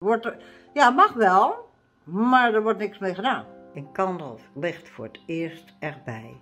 Ja, mag wel, maar er wordt niks mee gedaan. En Kandalf ligt voor het eerst erbij.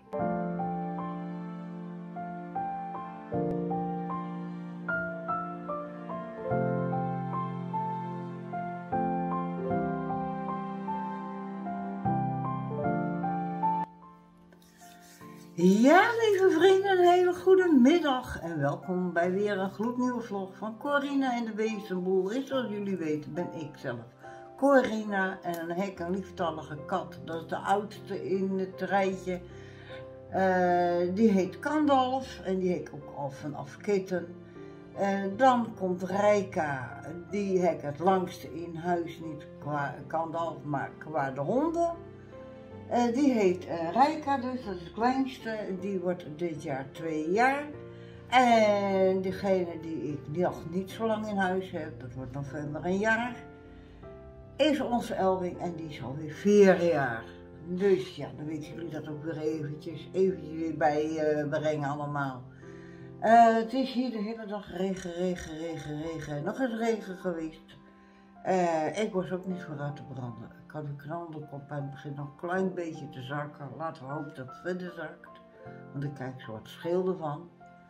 Ja, lieve vrienden, een hele goede middag en welkom bij weer een gloednieuwe vlog van Corina en de Wezenboer. Zoals jullie weten ben ik zelf Corina en dan heb ik een lieftallige kat. Dat is de oudste in het rijtje. Die heet Kandalf en die heb ik ook al vanaf kitten. Dan komt Rijka, die heb ik het langste in huis, niet qua Kandalf, maar qua de honden. Die heet Rijka dus, dat is de kleinste. Die wordt dit jaar 2 jaar. En degene die ik nog niet zo lang in huis heb, dat wordt november 1 jaar, is onze Elwing en die is alweer 4 jaar. Dus ja, dan weten jullie dat ook weer eventjes weer bij brengen allemaal. Het is hier de hele dag regen. Nog eens regen geweest. Ik was ook niet vooruit te branden. Ik had een knalderkop en het begint nog een klein beetje te zakken. Laten we hopen dat het verder zakt. Want ik kijk zo wat schilder van.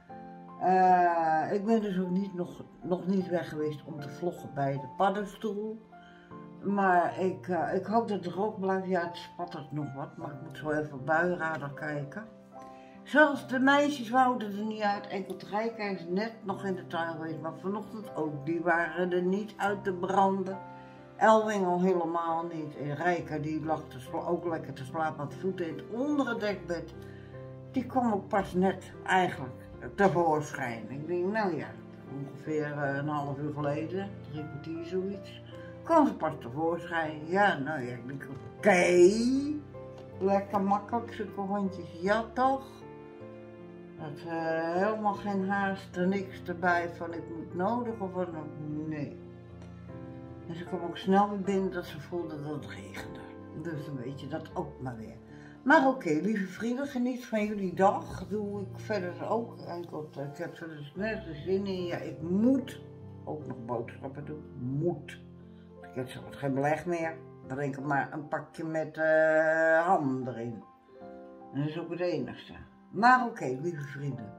Ik ben dus ook nog niet weg geweest om te vloggen bij de paddenstoel. Maar ik hoop dat het droog blijft. Ja, het spattert nog wat, maar ik moet zo even op buienradar kijken. Zelfs de meisjes wouden er niet uit. Enkel Rijka is net nog in de tuin geweest, maar vanochtend ook. Die waren er niet uit te branden. Elwing al helemaal niet. En Rijka die lag ook lekker te slapen met voeten in het ondere dekbed. Die kwam ook pas net eigenlijk tevoorschijn. Ik denk, nou ja, ongeveer een half uur geleden, 3 kwartier zoiets, kwam ze pas tevoorschijn. Ja, nou ja, ik denk, oké. Lekker makkelijk, zulke hondjes, ja toch? Dat helemaal geen haast, er niks erbij van ik moet nodig of wat dan ook, nee. En ze kwam ook snel weer binnen dat ze voelde dat het regende. Dus dan weet je dat ook maar weer. Maar oké, lieve vrienden, geniet van jullie dag. Doe ik verder ook. Enkel, ik heb er dus net de zin in. Ja, ik moet ook nog boodschappen doen. Moet. Ik heb zo wat geen beleg meer. Dan denk ik maar een pakje met ham erin. En dat is ook het enigste. Maar oké, lieve vrienden.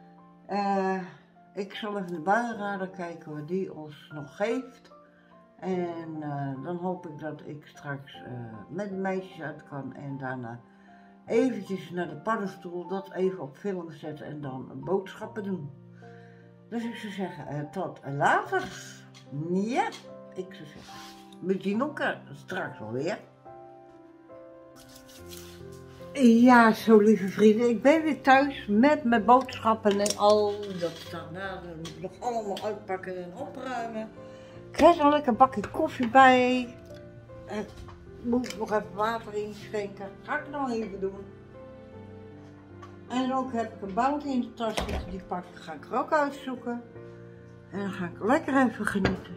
Ik zal even de buienradar kijken wat die ons nog geeft. En dan hoop ik dat ik straks met de meisjes uit kan en daarna eventjes naar de paddenstoel, dat even op film zetten en dan boodschappen doen. Dus ik zou zeggen, tot later. Ja, ik zou zeggen, we zien elkaar straks alweer. Ja, zo lieve vrienden, ik ben weer thuis met mijn boodschappen en al. Dat staat nog allemaal uitpakken en opruimen. Ik heb er een lekker bakje koffie bij. Ik moet nog even water inschenken. Ga ik nog even doen. En ook heb ik een bounty in de tas zitten. Die ga ik er ook uitzoeken. En dan ga ik lekker even genieten.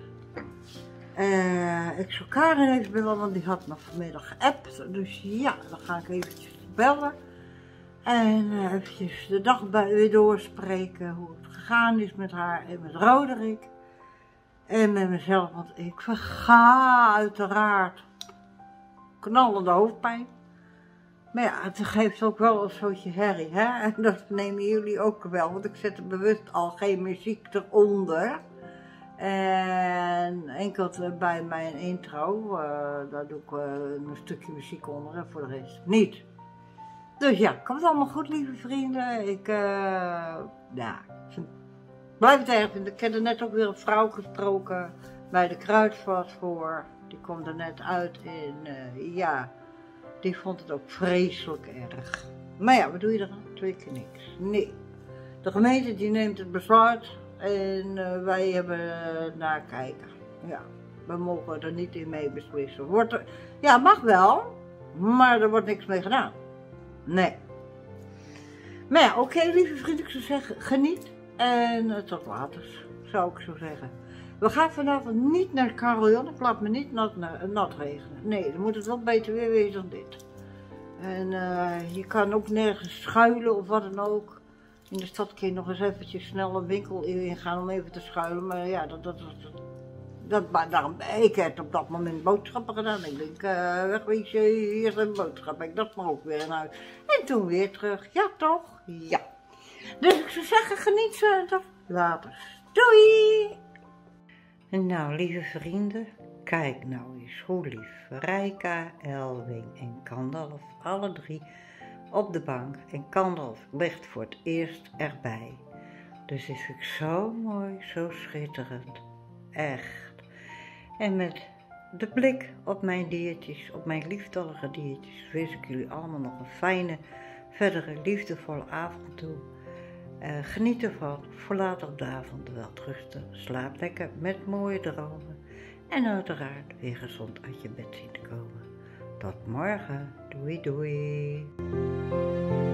Ik zou Karin even bellen, want die had me vanmiddag geappt. Dus ja, dan ga ik eventjes bellen. En eventjes de dag weer doorspreken. Hoe het gegaan is met haar en met Roderick. En met mezelf, want ik verga uiteraard knallende hoofdpijn. Maar ja, het geeft ook wel een soortje herrie, hè. En dat nemen jullie ook wel, want ik zet er bewust al geen muziek eronder. En enkel bij mijn intro, daar doe ik een stukje muziek onder en voor de rest niet. Dus ja, komt allemaal goed, lieve vrienden. Blijf het erg vinden. Ik heb er net ook weer een vrouw gesproken bij de Kruidvat voor. Die komt er net uit en ja, die vond het ook vreselijk erg. Maar ja, wat doe je er aan? 2 keer niks. Nee. De gemeente die neemt het besluit en wij hebben naar kijken. Ja, we mogen er niet in mee beslissen. Ja, mag wel, maar er wordt niks mee gedaan. Nee. Maar ja, oké, lieve vrienden, ik zou zeggen, geniet. En tot later, zou ik zo zeggen. We gaan vanavond niet naar het carillon, ik laat me niet nat regenen. Nee, dan moet het wel beter weer wezen dan dit. En je kan ook nergens schuilen of wat dan ook. In de stad kun je nog eens eventjes snel een winkel ingaan om even te schuilen. Maar ja, Ik heb op dat moment boodschappen gedaan. Ik denk, wegwezen, hier zijn boodschappen. Ik dacht maar ook weer naar huis. En toen weer terug. Ja, toch? Ja. Dus ik zou zeggen, geniet verder. Later. Doei! Nou, lieve vrienden, kijk nou eens hoe lief Rijka, Elwing en Kandalf, alle drie op de bank. En Kandalf ligt voor het eerst erbij. Dus dit vind ik zo mooi, zo schitterend. Echt. En met de blik op mijn diertjes, op mijn lieftallige diertjes, wens ik jullie allemaal nog een fijne, verdere liefdevolle avond toe. Geniet ervan, voor later op de avond wel rusten. Slaap lekker met mooie dromen. En uiteraard weer gezond uit je bed zien te komen. Tot morgen. Doei doei.